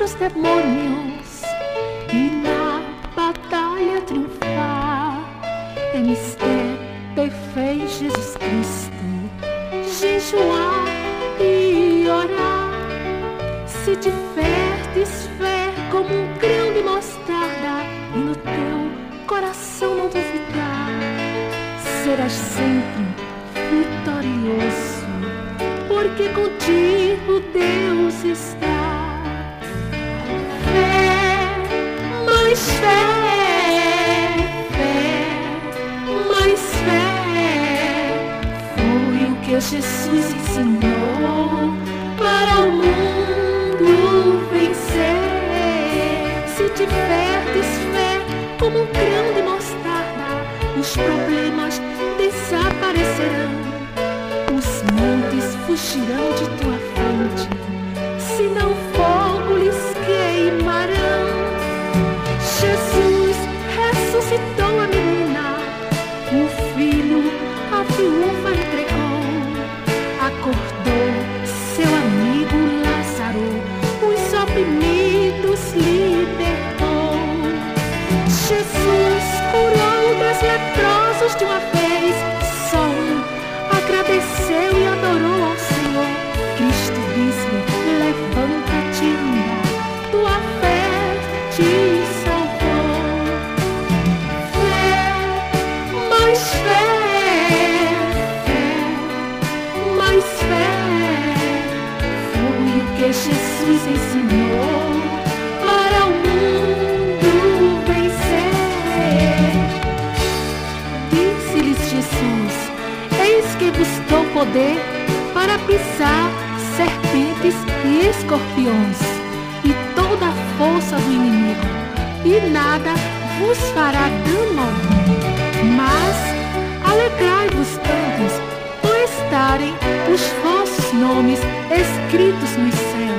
os demônios e na batalha triunfar. É mistério ter fé em Jesus Cristo, jejuar e orar. Se tiverdes fé como um grão de mostarda e no teu coração não duvidar, serás sempre vitorioso, porque contigo Deus está. Fé, mais fé, mais fé, foi o que Jesus ensinou para o mundo vencer. Se tiverdes fé como um grão de mostarda, os problemas desaparecerão, os montes fugirão de tua frente, se não fogo lhes queimarão. Jesus ressuscitou a menina, o filho a viúva entregou, acordou seu amigo Lázaro, os oprimidos libertou. Jesus curou 10 leprosos de uma vez só, agradeceu e adorou ao Senhor. Cristo disse-lhe: levanta-te e anda, tua fé te salvou. Fé, mais fé, mais fé, foi o que Jesus ensinou para o mundo vencer. Disse-lhes Jesus: eis que vos dou poder para pisar serpentes e escorpiões e toda a força do inimigo, e nada vos fará dano algum. Mas alegrai-vos antes por estarem os vossos nomes escritos nos céus.